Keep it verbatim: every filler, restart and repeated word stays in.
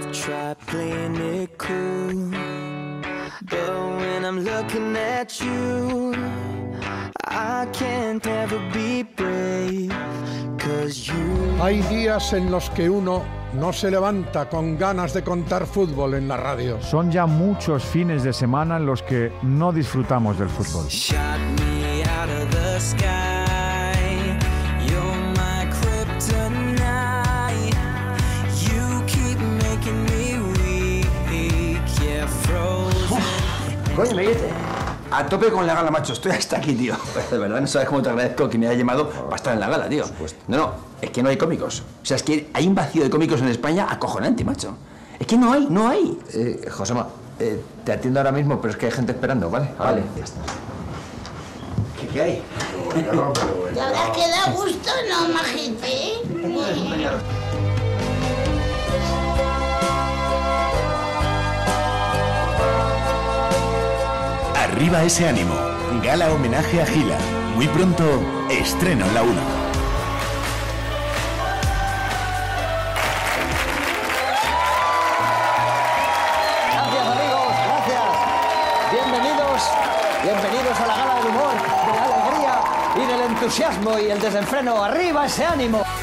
I've tried playing it cool, but when I'm looking at you, I can't ever be brave, 'cause you... Hay días en los que uno no se levanta con ganas de contar fútbol en la radio. Son ya muchos fines de semana en los que no disfrutamos del fútbol. Coño, me dice. A tope con la gala, macho. Estoy hasta aquí, tío. De verdad, no sabes cómo te agradezco que me hayas llamado para estar en la gala, tío. No, no, es que no hay cómicos. O sea, es que hay un vacío de cómicos en España acojonante, macho. Es que no hay, no hay. Eh, Josema, eh, te atiendo ahora mismo, pero es que hay gente esperando, ¿vale? Vale, ya está. ¿Qué, qué hay? No, pero la verdad es que da gusto, ¿no, majete? Arriba ese ánimo. Gala homenaje a Gila. Muy pronto, estreno en la uno. Gracias, amigos, gracias. Bienvenidos, bienvenidos a la gala del humor, de la alegría y del entusiasmo y el desenfreno. ¡Arriba ese ánimo!